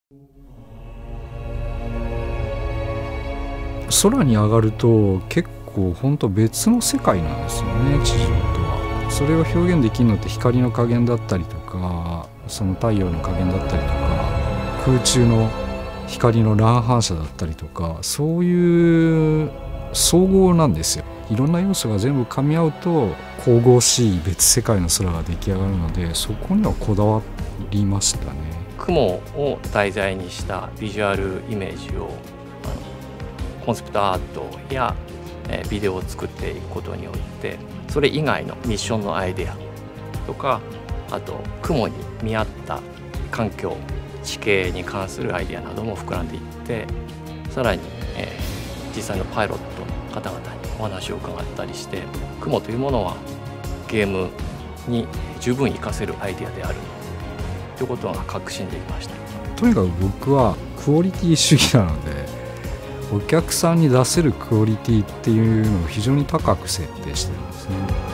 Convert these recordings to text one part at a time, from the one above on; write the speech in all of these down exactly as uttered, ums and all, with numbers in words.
空に上がると結構本当別の世界なんですよね、地上とは。それを表現できるのって光の加減だったりとか、その太陽の加減だったりとか、空中の光の乱反射だったりとか、そういう総合なんですよ。いろんな要素が全部噛み合うと神々しい別世界の空が出来上がるので、そこにはこだわりましたね。 雲を題材にしたビジュアルイメージをコンセプトアートやビデオを作っていくことによって、それ以外のミッションのアイデアとか、あと雲に見合った環境地形に関するアイデアなども膨らんでいって、さらに、えー、実際のパイロットの方々にお話を伺ったりして、雲というものはゲームに十分活かせるアイデアであるということが確信できました。 とにかく僕はクオリティ主義なので、お客さんに出せるクオリティっていうのを非常に高く設定してるんですね。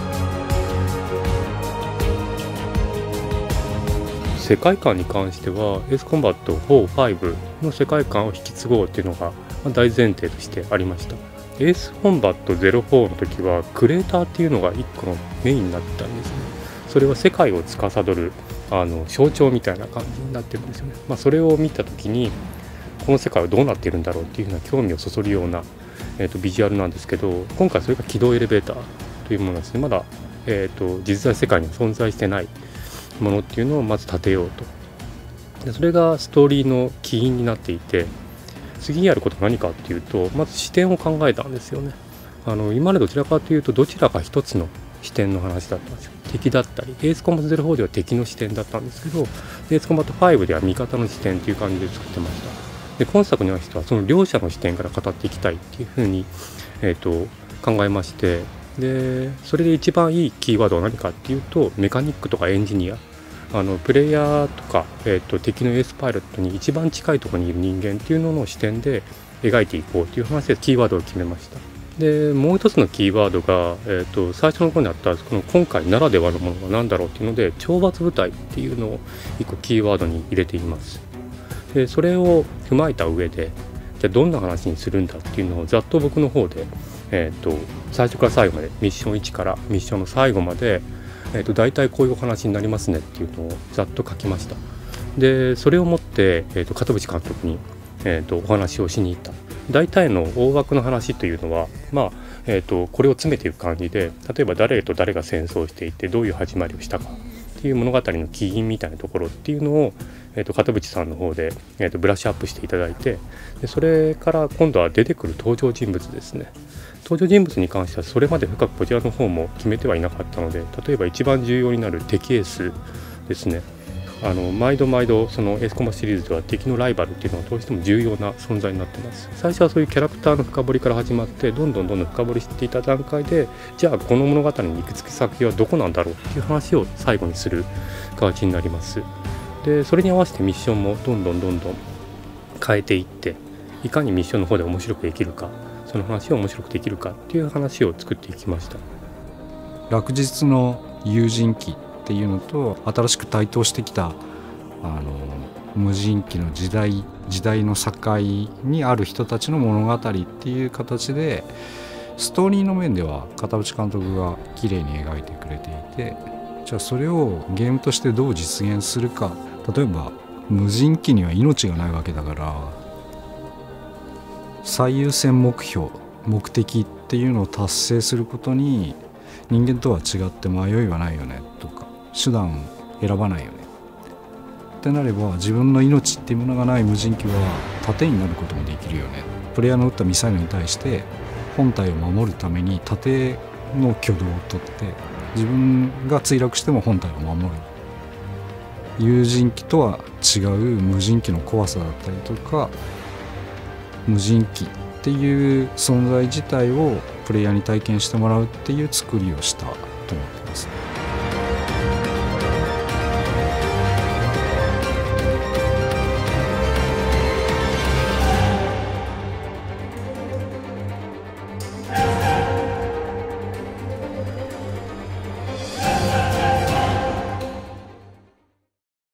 世界観に関してはエースコンバットフォー、ファイブの世界観を引き継ごうっていうのが大前提としてありました。エースコンバットゼロフォーの時はクレーターっていうのが一個のメインになったんですね。それは世界を司るあの象徴みたいな感じになってるんですよね。まあ、それを見た時にこの世界はどうなっているんだろうっていうふうな興味をそそるような、えー、とビジュアルなんですけど、今回それが軌道エレベーターというものですね。まだ、えー、と実在世界には存在してないものっていうのをまず立てようと。でそれがストーリーの起因になっていて、次にやることは何かっていうと、まず視点を考えたんですよね。あの今までどちらかというとどちらか一つの視点の話だったんですよ。敵だったり、エースコンバットゼロフォーでは敵の視点だったんですけど、エースコンバットファイブでは味方の視点という感じで作ってました。で今作に関してはその両者の視点から語っていきたいっていうふうに、えー、と考えまして、でそれで一番いいキーワードは何かっていうと、メカニックとかエンジニア、あのプレイヤーとか、えー、と敵のエースパイロットに一番近いところにいる人間っていうのの視点で描いていこうという話でキーワードを決めました。でもう一つのキーワードが、えー、と最初の頃にあったこの今回ならではのものが何だろうっていうので、懲罰部隊っていうのを一個キーワードに入れています。でそれを踏まえた上で、じゃあどんな話にするんだっていうのをざっと僕の方で、えー、と最初から最後までミッションいちからミッションの最後まで、えー、と大体こういうお話になりますねっていうのをざっと書きました。でそれをもって、えー、と片渕監督に、えー、とお話をしに行った。大体の大枠の話というのは、まあえー、とこれを詰めていく感じで、例えば誰と誰が戦争していてどういう始まりをしたかっていう物語の起因みたいなところっていうのを、えー、と片渕さんの方で、えー、とブラッシュアップしていただいて、でそれから今度は出てくる登場人物ですね。登場人物に関してはそれまで深くこちらの方も決めてはいなかったので、例えば一番重要になる敵エースですね。あの毎度毎度そのエースコンバシリーズでは敵のライバルっていうのはどうしても重要な存在になっています。最初はそういうキャラクターの深掘りから始まって、どんどんどんどん深掘りしていた段階で、じゃあこの物語に行くつき先はどこなんだろうっていう話を最後にする形になります。でそれに合わせてミッションもどんどんどんどん変えていって、いかにミッションの方で面白くできるか、その話を面白くできるかっていう話を作っていきました。 落日の有人機っていうのと、新しく台頭してきたあの無人機の時代時代の境にある人たちの物語っていう形で、ストーリーの面では片渕監督が綺麗に描いてくれていて、じゃあそれをゲームとしてどう実現するか。例えば無人機には命がないわけだから、最優先目標目的っていうのを達成することに人間とは違って迷いはないよねとか、手段選ばないよねってなれば、自分の命っていうものがない無人機は盾になることもできるよね。プレイヤーの撃ったミサイルに対して本体を守るために盾の挙動を取って、自分が墜落しても本体を守る。有人機とは違う無人機の怖さだったりとか、無人機っていう存在自体をプレイヤーに体験してもらうっていう作りをしたと思ってます。